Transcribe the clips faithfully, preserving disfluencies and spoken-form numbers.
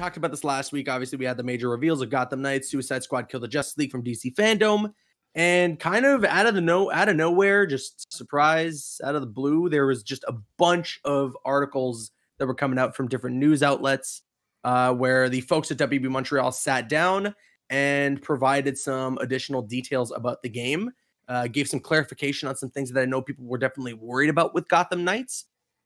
talked about this last week. Obviously, we had the major reveals of Gotham Knights, Suicide Squad, Kill the Justice League from D C Fandom. And kind of out of the no, out of nowhere, just surprise, out of the blue, there was just a bunch of articles that were coming out from different news outlets uh, where the folks at W B Montreal sat down and provided some additional details about the game, uh, gave some clarification on some things that I know people were definitely worried about with Gotham Knights.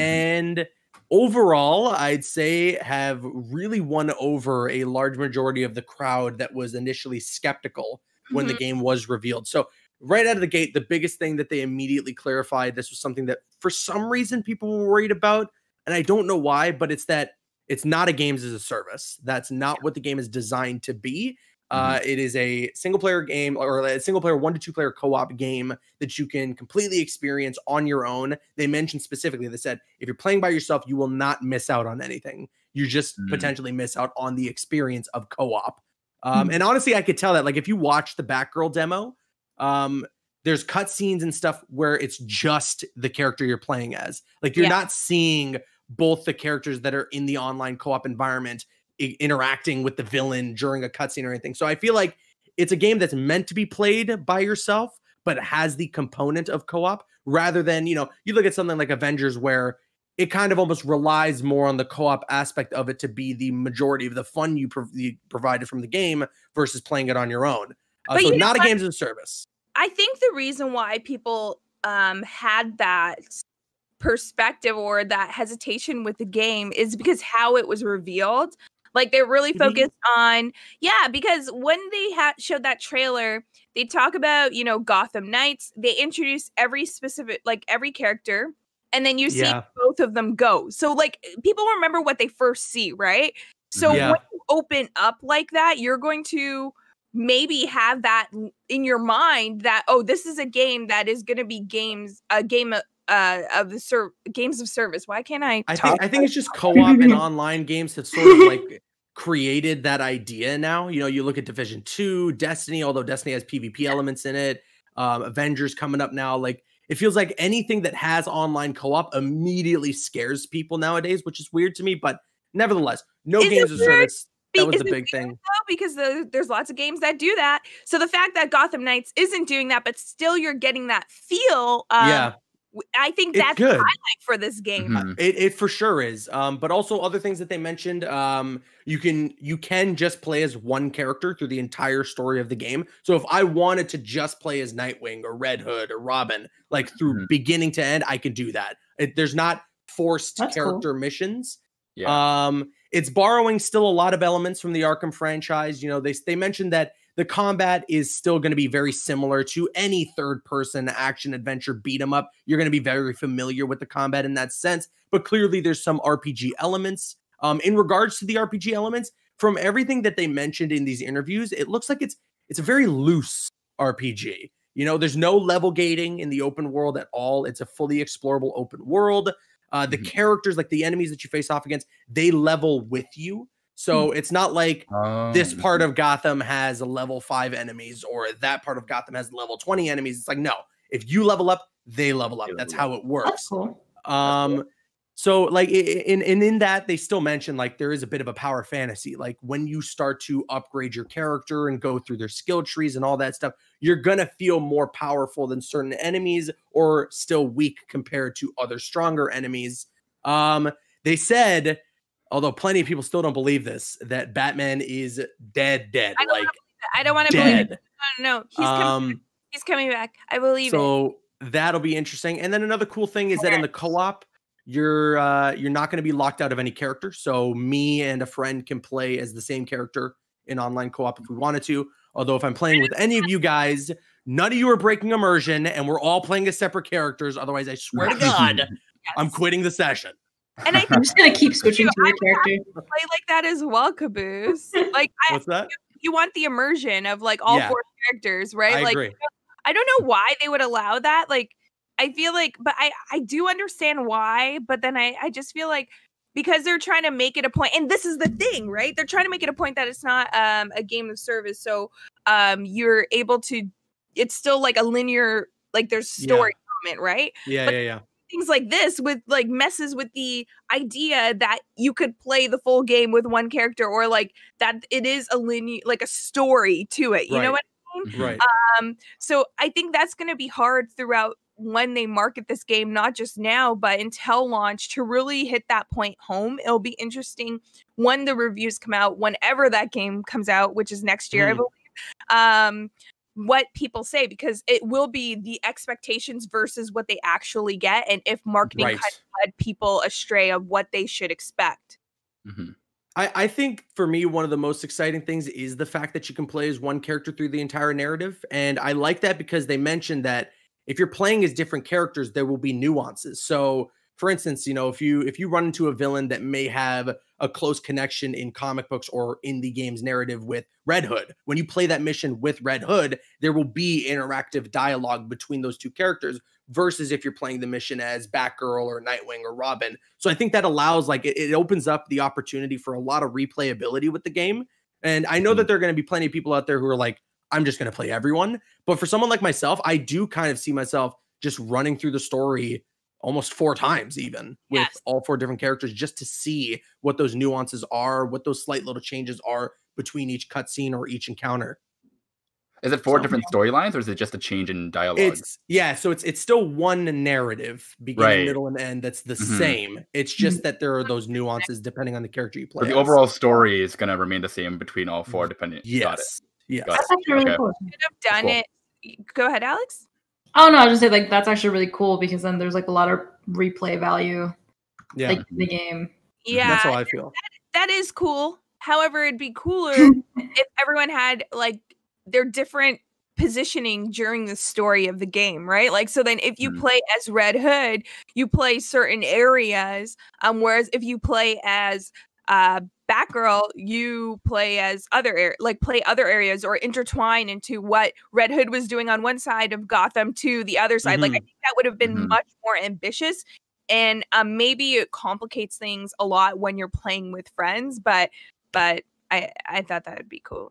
And overall, I'd say have really won over a large majority of the crowd that was initially skeptical when mm-hmm. the game was revealed. So right out of the gate, the biggest thing that they immediately clarified, this was something that for some reason people were worried about, and I don't know why, but it's that it's not a games as a service. That's not what the game is designed to be. Mm-hmm. Uh, it is a single player game, or a single player one to two player co-op game that you can completely experience on your own. They mentioned specifically, they said, if you're playing by yourself, you will not miss out on anything. You just mm-hmm. potentially miss out on the experience of co-op. Um, and honestly, I could tell that, like, if you watch the Batgirl demo, um, there's cutscenes and stuff where it's just the character you're playing as. Like, you're yeah. not seeing both the characters that are in the online co-op environment I- interacting with the villain during a cutscene or anything. So I feel like it's a game that's meant to be played by yourself, but it has the component of co-op rather than, you know, you look at something like Avengers where it kind of almost relies more on the co-op aspect of it to be the majority of the fun you, prov- you provided from the game versus playing it on your own. Uh, so not a games as a service. I think the reason why people um, had that perspective or that hesitation with the game is because how it was revealed. Like, they're really focused mm-hmm. on, yeah, because when they ha- showed that trailer, they talk about, you know, Gotham Knights. They introduce every specific, like, every character. And then you see yeah. both of them go. So, like, people remember what they first see, right? So yeah. when you open up like that, you're going to maybe have that in your mind that, oh, this is a game that is going to be games, a game of, uh, of the ser- games of service. Why can't I? I think, I think it's just co-op and online games have sort of like created that idea now. You know, you look at Division two, Destiny, although Destiny has PvP elements in it. Um, Avengers coming up now, like, it feels like anything that has online co-op immediately scares people nowadays, which is weird to me. But nevertheless, no is games of service. That was the big thing. Though, because the, there's lots of games that do that. So the fact that Gotham Knights isn't doing that, but still you're getting that feel. Um, yeah. I think it's that's good. the highlight for this game. Mm-hmm. It, it for sure is. Um, but also other things that they mentioned, um, you can you can just play as one character through the entire story of the game. So if I wanted to just play as Nightwing or Red Hood or Robin, like through mm-hmm. beginning to end, I could do that. It, there's not forced that's character cool. missions. Yeah. Um, it's borrowing still a lot of elements from the Arkham franchise. You know, they they mentioned that the combat is still going to be very similar to any third-person action adventure beat 'em up. You're going to be very familiar with the combat in that sense, but clearly there's some R P G elements. Um, in regards to the R P G elements, from everything that they mentioned in these interviews, it looks like it's it's a very loose R P G. You know, there's no level gating in the open world at all. It's a fully explorable open world. Uh, the mm-hmm. characters, like the enemies that you face off against, they level with you. So it's not like um, this part of Gotham has level five enemies or that part of Gotham has level twenty enemies. It's like, no, if you level up, they level up. That's how it works. That's cool. Um, That's cool. So like in, in, in that, they still mention like there is a bit of a power fantasy. Like when you start to upgrade your character and go through their skill trees and all that stuff, you're going to feel more powerful than certain enemies or still weak compared to other stronger enemies. Um, they said, although plenty of people still don't believe this, that Batman is dead, dead. I don't like I don't want to believe it. No, no, no. He's coming um, back. He's coming back. I believe so it. So that'll be interesting. And then another cool thing is okay. that in the co-op, you're uh, you're not going to be locked out of any character. So me and a friend can play as the same character in online co-op if we wanted to. Although if I'm playing with any of you guys, none of you are breaking immersion, and we're all playing as separate characters. Otherwise, I swear to God, yes. I'm quitting the session. And I I'm just gonna keep switching to your character. Play like that as well, Caboose. Like, what's I, that? You want the immersion of like all yeah. four characters, right? I like, agree. I don't know why they would allow that. Like, I feel like, but I I do understand why. But then I I just feel like because they're trying to make it a point, and this is the thing, right? They're trying to make it a point that it's not um a game of service, so um you're able to. It's still like a linear, like there's story yeah. element, right? Yeah, but yeah, yeah. things like this with like messes with the idea that you could play the full game with one character, or like that it is a linear, like a story to it. You Right. know what I mean? Right. Um, so I think that's going to be hard throughout when they market this game, not just now, but until launch, to really hit that point home. It'll be interesting when the reviews come out, whenever that game comes out, which is next year, mm. I believe. Um, what people say, because it will be the expectations versus what they actually get, and if marketing right. kind of led people astray of what they should expect. Mm-hmm. I, I think for me, one of the most exciting things is the fact that you can play as one character through the entire narrative. And I like that because they mentioned that if you're playing as different characters, there will be nuances. So for instance, you know, if you if you run into a villain that may have a close connection in comic books or in the game's narrative with Red Hood, when you play that mission with Red Hood, there will be interactive dialogue between those two characters versus if you're playing the mission as Batgirl or Nightwing or Robin. So I think that allows, like, it, it opens up the opportunity for a lot of replayability with the game. And I know that there are going to be plenty of people out there who are like, I'm just going to play everyone. But for someone like myself, I do kind of see myself just running through the story almost four times even with yes. all four different characters, just to see what those nuances are, what those slight little changes are between each cutscene or each encounter. Is it four so, different storylines, or is it just a change in dialogue? It's yeah, so it's it's still one narrative, beginning, right. middle, and end. That's the mm-hmm. same. It's just that there are those nuances depending on the character you play. But the as. overall story is going to remain the same between all four, depending. Yes. Got it. Yes. Got That's actually really okay. cool. Should have done cool. it. Go ahead, Alex. Oh no, I was just say like that's actually really cool because then there's like a lot of replay value, yeah, like in the game. Yeah, that's how I feel. That, that is cool. However, it'd be cooler if everyone had like their different positioning during the story of the game, right? Like, so then if you mm. play as Red Hood, you play certain areas, um, whereas if you play as uh Batgirl, you play as other areas, like play other areas or intertwine into what Red Hood was doing on one side of Gotham to the other side. Mm-hmm. Like, I think that would have been mm-hmm. much more ambitious, and um, maybe it complicates things a lot when you're playing with friends. But, but I, I thought that would be cool.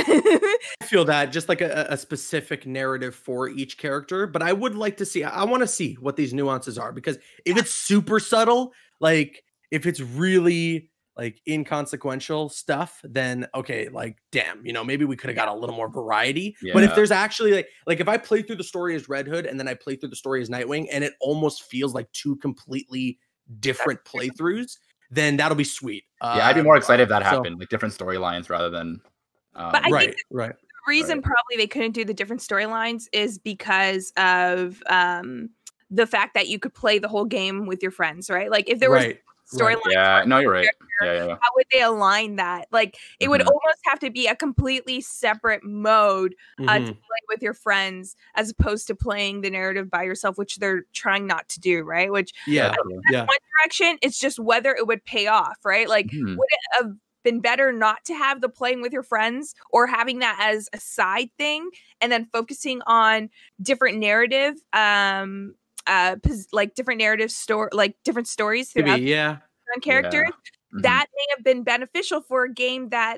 I feel that just like a, a specific narrative for each character, but I would like to see. I want to see what these nuances are, because if it's super subtle, like if it's really like inconsequential stuff, then okay, like damn, you know, maybe we could have got a little more variety. Yeah. But if there's actually like like if I play through the story as Red Hood and then I play through the story as Nightwing, and it almost feels like two completely different playthroughs, then that'll be sweet. Yeah, uh, I'd be more excited if that so, happened, like different storylines rather than. Um, but I right, think right. The reason right. probably they couldn't do the different storylines is because of um, the fact that you could play the whole game with your friends, right? Like if there was right. storyline, right. yeah, no, you're right. Yeah, yeah, yeah. How would they align that? Like it mm-hmm. would almost have to be a completely separate mode uh, mm-hmm. to play with your friends, as opposed to playing the narrative by yourself, which they're trying not to do, right? Which yeah, I think that's yeah. one direction. It's just whether it would pay off, right? Like mm-hmm. would it have been better not to have the playing with your friends, or having that as a side thing and then focusing on different narrative, um, uh, like different narrative story, like different stories throughout Maybe, yeah. characters. Yeah. Mm-hmm. That may have been beneficial for a game that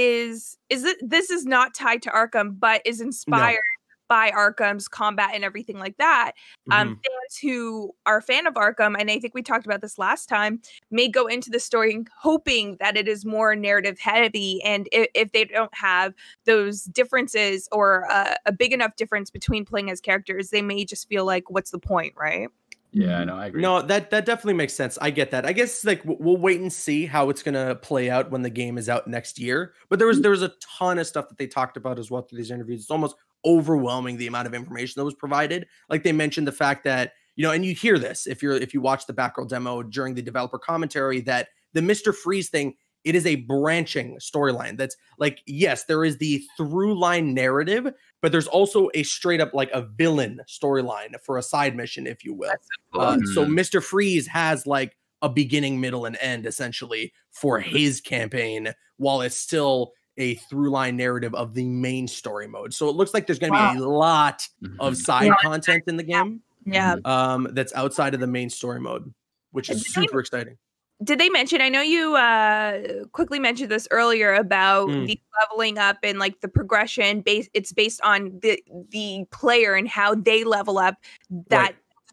is is it this is not tied to Arkham, but is inspired no. by Arkham's combat and everything like that. Mm-hmm. Um, fans who are a fan of Arkham, and I think we talked about this last time, may go into the story hoping that it is more narrative heavy, and if, if they don't have those differences or uh, a big enough difference between playing as characters, they may just feel like, what's the point, right? Yeah, no, I agree. No, that that definitely makes sense. I get that. I guess like we'll wait and see how it's gonna play out when the game is out next year. But there was there was a ton of stuff that they talked about as well through these interviews. It's almost overwhelming the amount of information that was provided. Like they mentioned the fact that, you know, and you hear this if you're if you watch the Batgirl demo during the developer commentary, that the Mister Freeze thing, it is a branching storyline. That's like, yes, there is the through line narrative, but there's also a straight up like a villain storyline for a side mission, if you will. So, uh, so Mister Freeze has like a beginning, middle, and end essentially for his campaign, while it's still a through line narrative of the main story mode. So it looks like there's going to wow. be a lot mm-hmm. of side yeah. content in the game. Yeah. Um, that's outside of the main story mode, which is super exciting. Did they mention, I know you uh, quickly mentioned this earlier about mm. the leveling up and like the progression base. It's based on the, the player and how they level up that right.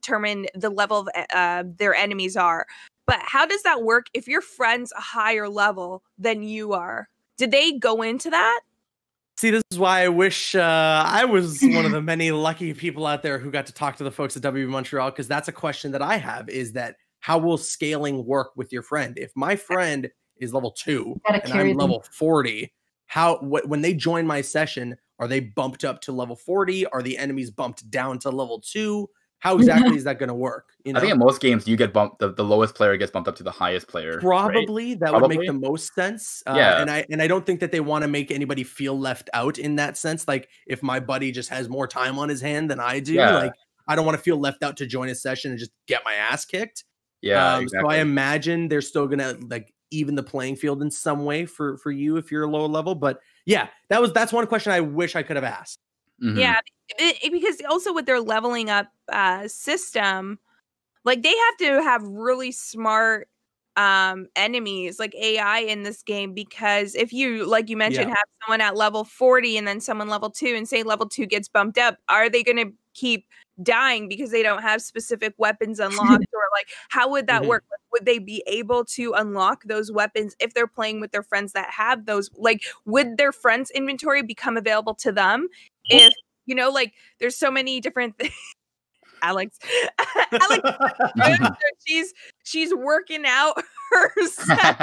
determine the level of uh, their enemies are. But how does that work if your friend's a higher level than you are? Did they go into that? See, this is why I wish uh, I was one of the many lucky people out there who got to talk to the folks at W B Montreal, because that's a question that I have, is that how will scaling work with your friend? If my friend is level two and I'm them. level forty, how wh- when they join my session, are they bumped up to level forty? Are the enemies bumped down to level two? How exactly is that going to work? You know? I think in most games you get bumped. The, the lowest player gets bumped up to the highest player. Probably right? that Probably. would make the most sense. Uh, yeah, and I and I don't think that they want to make anybody feel left out in that sense. Like if my buddy just has more time on his hand than I do, yeah. like I don't want to feel left out to join a session and just get my ass kicked. Yeah, um, exactly. So I imagine they're still gonna like even the playing field in some way for for you if you're a lower level. But yeah, that was that's one question I wish I could have asked. Mm-hmm. Yeah, it, it, because also with their leveling up uh, system, like they have to have really smart um, enemies, like A I in this game. Because if you, like you mentioned, yeah. have someone at level forty and then someone level two, and say level two gets bumped up, are they going to keep dying because they don't have specific weapons unlocked? Or like, how would that mm-hmm. work? Would they be able to unlock those weapons if they're playing with their friends that have those? Like, would their friends' inventory become available to them? If, you know, like, there's so many different things. Alex, Alex, she's she's working out her set.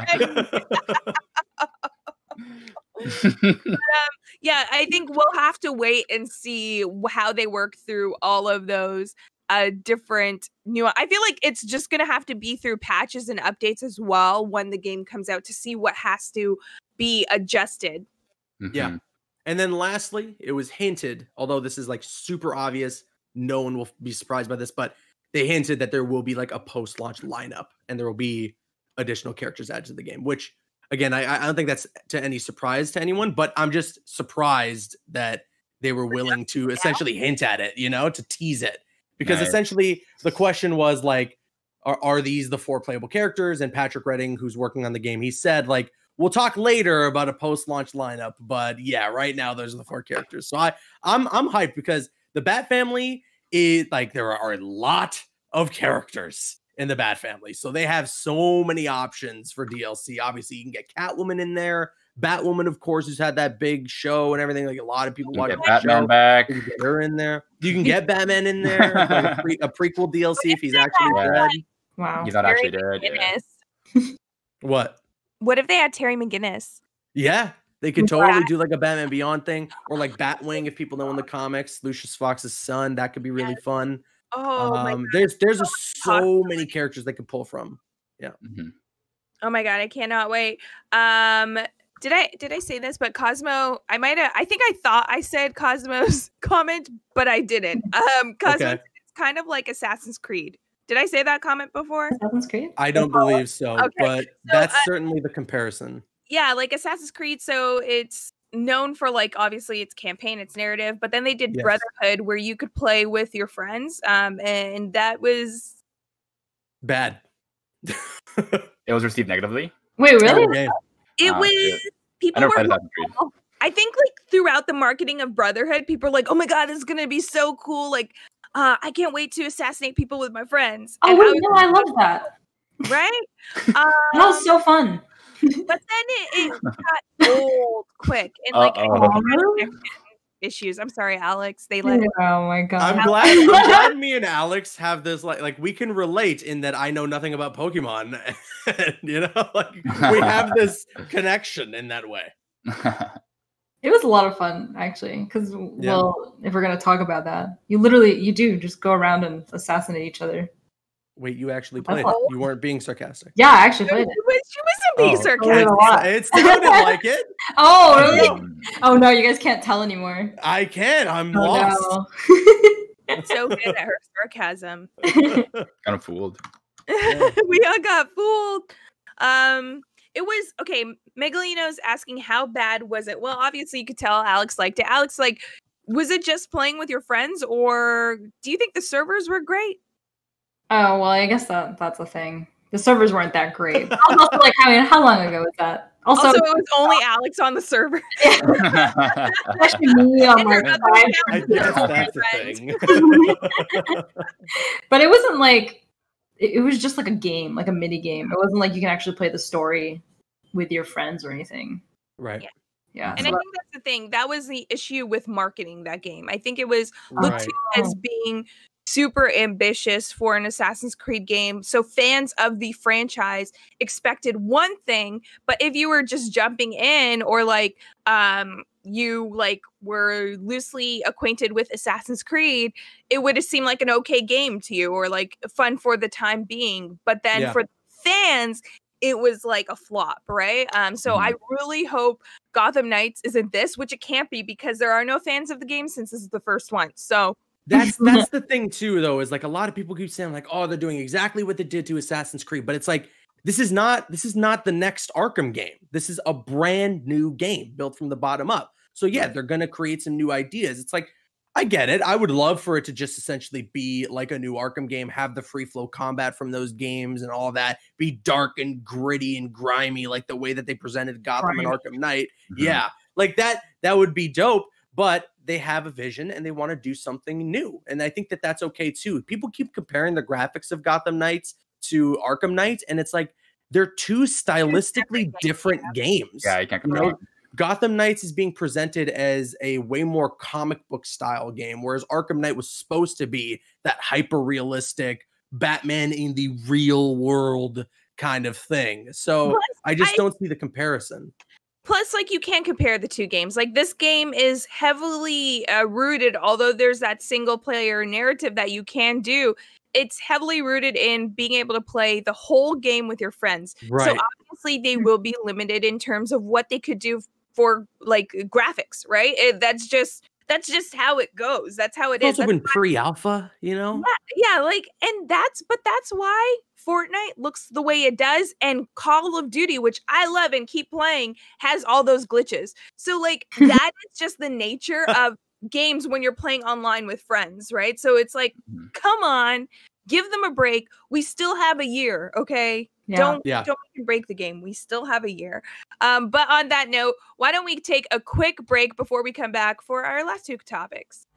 But, um, yeah, I think we'll have to wait and see how they work through all of those uh, different new. I feel like it's just gonna have to be through patches and updates as well when the game comes out to see what has to be adjusted. Mm-hmm. Yeah. And then lastly, it was hinted, although this is like super obvious, no one will be surprised by this, but they hinted that there will be like a post-launch lineup and there will be additional characters added to the game, which again, I, I don't think that's to any surprise to anyone, but I'm just surprised that they were willing to essentially hint at it, you know, to tease it. Because nice. Essentially the question was like, are, are these the four playable characters? And Patrick Redding, who's working on the game, he said like, we'll talk later about a post-launch lineup, but yeah, right now those are the four characters. So I, I'm I'm hyped because the Bat Family is like there are a lot of characters in the Bat Family, so they have so many options for D L C. Obviously, you can get Catwoman in there, Batwoman, of course, who's had that big show and everything. Like a lot of people watch that Batman show. back. You can get her in there. You can get Batman in there, like a, pre- a prequel D L C if he's actually yeah. dead. Wow, he's not actually dead. Yeah. What? What if they had Terry McGinnis? Yeah, they could totally do like a Batman Beyond thing, or like Batwing if people know in the comics, Lucius Fox's son. That could be really yes. fun. Oh, um, my God. there's there's a, so many characters they could pull from. Yeah. Mm-hmm. Oh my God, I cannot wait. Um, did I did I say this? But Cosmo, I might have. I think I thought I said Cosmo's comment, but I didn't. Um, Cosmo, okay. It's kind of like Assassin's Creed. Did I say that comment before? Assassin's Creed? I don't oh, believe so, okay. but so, that's uh, certainly the comparison. Yeah, like Assassin's Creed. So it's known for like obviously its campaign, its narrative, but then they did yes. Brotherhood, where you could play with your friends, um, and that was bad. It was received negatively. Wait, really? It uh, was. Yeah. People were. Hopeful. I think like throughout the marketing of Brotherhood, people are like, "Oh my God, this is gonna be so cool!" Like. Uh, I can't wait to assassinate people with my friends. Oh, wait, no, I love that. Right? Um, that was so fun. But then it, it got old quick. And like issues. I'm sorry, Alex. They let Oh my God. I'm glad, I'm glad me and Alex have this like like we can relate in that I know nothing about Pokemon. You know, like we have this connection in that way. It was a lot of fun, actually, because, yeah. well, if we're going to talk about that, you literally, you do just go around and assassinate each other. Wait, you actually played oh. it? You weren't being sarcastic? Yeah, I actually played it. She wasn't being oh. sarcastic. It sounded like it. Oh, really? Um, oh, no, you guys can't tell ananymore. I can. I'm oh, lost. No. So good at her sarcasm. Kind of fooled. Yeah. We all got fooled. Um... It was, okay, Megalino's asking how bad was it? Well, obviously you could tell Alex liked it. Alex, like, was it just playing with your friends, or do you think the servers were great? Oh, well, I guess that that's a thing. The servers weren't that great. I was also like, I mean, how long ago was that? Also, Also, it was only Alex on the server. especially me on And my her other side. account I was guess her that's the friend. thing. But it wasn't like it, it was just like a game, like a mini game. It wasn't like you can actually play the story with your friends or anything. Right. Yeah. Yeah. And so I that- think that's the thing. That was the issue with marketing that game. I think it was looked Right. to as being super ambitious for an Assassin's Creed game. So fans of the franchise expected one thing, but if you were just jumping in or like um you like were loosely acquainted with Assassin's Creed, it would have seemed like an okay game to you or like fun for the time being. But then Yeah. for fans, it was like a flop, right? Um, so Mhm. I really hope Gotham Knights isn't this, which it can't be because there are no fans of the game since this is the first one. So That's that's the thing too, though, is like a lot of people keep saying like, oh, they're doing exactly what they did to Assassin's Creed, but it's like this is not this is not the next Arkham game. This is a brand new game built from the bottom up. So yeah, they're gonna create some new ideas. It's like I get it. I would love for it to just essentially be like a new Arkham game, have the free flow combat from those games and all that, be dark and gritty and grimy like the way that they presented Gotham and Arkham Knight. Mhm. Yeah, like that. That would be dope. But they have a vision and they want to do something new. And I think that that's okay too. People keep comparing the graphics of Gotham Knights to Arkham Knight, and it's like they're two stylistically different games. Yeah, you can't You compare. know, Gotham Knights is being presented as a way more comic book style game, whereas Arkham Knight was supposed to be that hyper realistic Batman in the real world kind of thing. So Plus, I just I- don't see the comparison. plus, like, you can't compare the two games. Like, this game is heavily uh, rooted, although there's that single player narrative that you can do. It's heavily rooted in being able to play the whole game with your friends. So Right. obviously, they will be limited in terms of what they could do for like graphics, right? It, that's just that's just how it goes. That's how it It's is. also That's been pre-alpha, you know? Yeah, yeah, like, and that's, but that's why Fortnite looks the way it does, and Call of Duty, which I love and keep playing, has all those glitches. So, like, that is just the nature of games when you're playing online with friends, right? So it's like, Mhm. come on, give them a break. We still have a year, okay? Yeah. Don't Yeah. don't make it break the game. We still have a year. Um, but on that note, why don't we take a quick break before we come back for our last two topics?